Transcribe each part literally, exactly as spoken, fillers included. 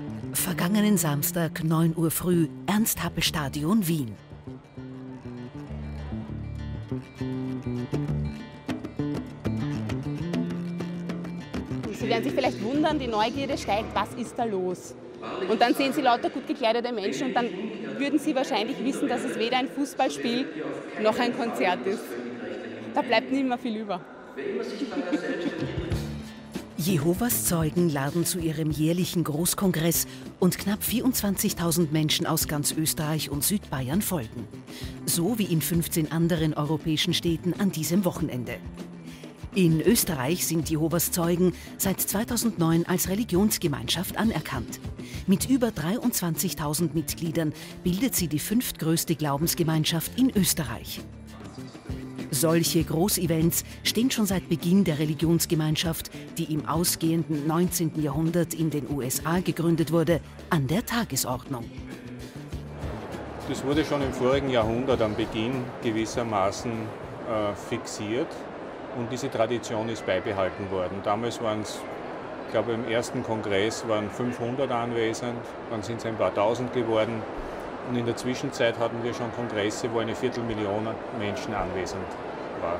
Vergangenen Samstag, neun Uhr früh, Ernst-Happel-Stadion, Wien. Sie werden sich vielleicht wundern, die Neugierde steigt, was ist da los? Und dann sehen Sie lauter gut gekleidete Menschen und dann würden Sie wahrscheinlich wissen, dass es weder ein Fußballspiel noch ein Konzert ist. Da bleibt nicht mehr viel über. Jehovas Zeugen laden zu ihrem jährlichen Großkongress und knapp vierundzwanzigtausend Menschen aus ganz Österreich und Südbayern folgen. So wie in fünfzehn anderen europäischen Städten an diesem Wochenende. In Österreich sind Jehovas Zeugen seit zweitausendneun als Religionsgemeinschaft anerkannt. Mit über dreiundzwanzigtausend Mitgliedern bildet sie die fünftgrößte Glaubensgemeinschaft in Österreich. Solche Großevents stehen schon seit Beginn der Religionsgemeinschaft, die im ausgehenden neunzehnten Jahrhundert in den U S A gegründet wurde, an der Tagesordnung. Das wurde schon im vorigen Jahrhundert am Beginn gewissermaßen äh, fixiert und diese Tradition ist beibehalten worden. Damals waren es, ich glaube im ersten Kongress waren fünfhundert anwesend, dann sind es ein paar tausend geworden. Und in der Zwischenzeit hatten wir schon Kongresse, wo eine Viertelmillion Menschen anwesend war.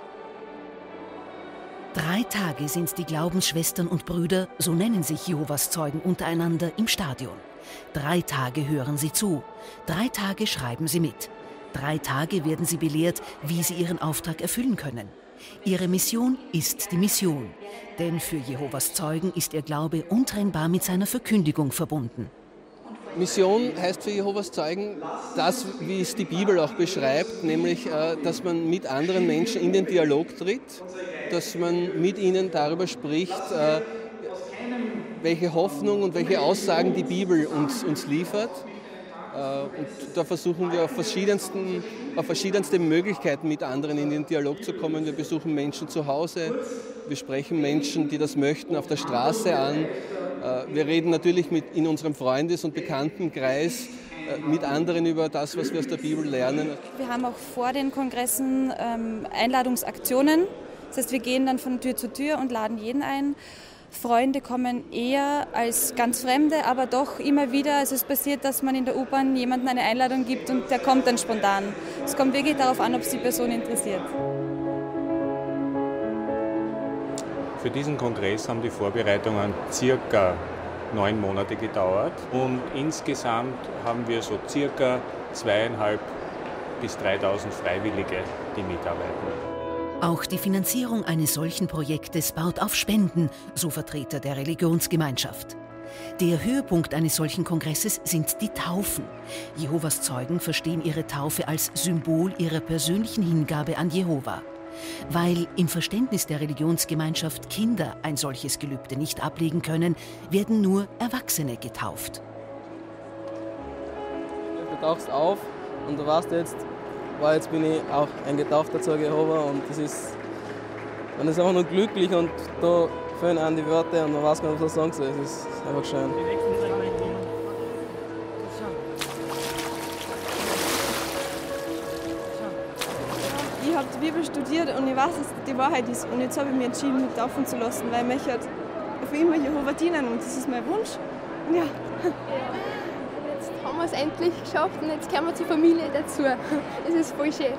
Drei Tage sind die Glaubensschwestern und Brüder, so nennen sich Jehovas Zeugen untereinander, im Stadion. Drei Tage hören sie zu. Drei Tage schreiben sie mit. Drei Tage werden sie belehrt, wie sie ihren Auftrag erfüllen können. Ihre Mission ist die Mission. Denn für Jehovas Zeugen ist ihr Glaube untrennbar mit seiner Verkündigung verbunden. Mission heißt für Jehovas Zeugen das, wie es die Bibel auch beschreibt, nämlich, dass man mit anderen Menschen in den Dialog tritt, dass man mit ihnen darüber spricht, welche Hoffnung und welche Aussagen die Bibel uns, uns liefert. Und da versuchen wir auf, verschiedensten, auf verschiedenste Möglichkeiten mit anderen in den Dialog zu kommen. Wir besuchen Menschen zu Hause, wir sprechen Menschen, die das möchten, auf der Straße an. Wir reden natürlich mit, in unserem Freundes- und Bekanntenkreis mit anderen über das, was wir aus der Bibel lernen. Wir haben auch vor den Kongressen ähm, Einladungsaktionen. Das heißt, wir gehen dann von Tür zu Tür und laden jeden ein. Freunde kommen eher als ganz Fremde, aber doch immer wieder. Also es passiert, dass man in der U-Bahn jemandem eine Einladung gibt und der kommt dann spontan. Es kommt wirklich darauf an, ob es die Person interessiert. Für diesen Kongress haben die Vorbereitungen circa neun Monate gedauert und insgesamt haben wir so circa zweieinhalb bis dreitausend Freiwillige, die mitarbeiten. Auch die Finanzierung eines solchen Projektes baut auf Spenden, so Vertreter der Religionsgemeinschaft. Der Höhepunkt eines solchen Kongresses sind die Taufen. Jehovas Zeugen verstehen ihre Taufe als Symbol ihrer persönlichen Hingabe an Jehova. Weil im Verständnis der Religionsgemeinschaft Kinder ein solches Gelübde nicht ablegen können, werden nur Erwachsene getauft. Du tauchst auf und du weißt jetzt, weil jetzt bin ich auch ein getaufter Zeuge Jehova und das ist, man ist einfach nur glücklich und da fehlen einem die Wörter und man weiß gar nicht, was man sagen soll. Es ist einfach schön. Ich habe die Bibel studiert und ich weiß, dass die Wahrheit ist. Und jetzt habe ich mich entschieden, mich taufen zu lassen, weil ich möchte für immer Jehova dienen und das ist mein Wunsch. Und ja. Jetzt haben wir es endlich geschafft und jetzt kommen wir zur Familie dazu. Es ist voll schön.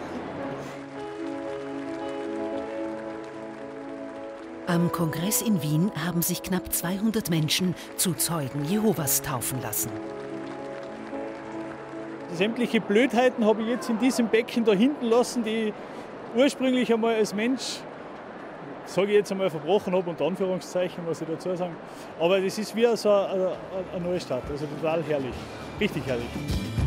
Am Kongress in Wien haben sich knapp zweihundert Menschen zu Zeugen Jehovas taufen lassen. Sämtliche Blödheiten habe ich jetzt in diesem Becken da hinten lassen, die ich ursprünglich einmal als Mensch, sage ich jetzt einmal, verbrochen habe, unter Anführungszeichen, was ich dazu sagen. Aber das ist wie so ein, ein, ein neuer Start, also total herrlich, richtig herrlich.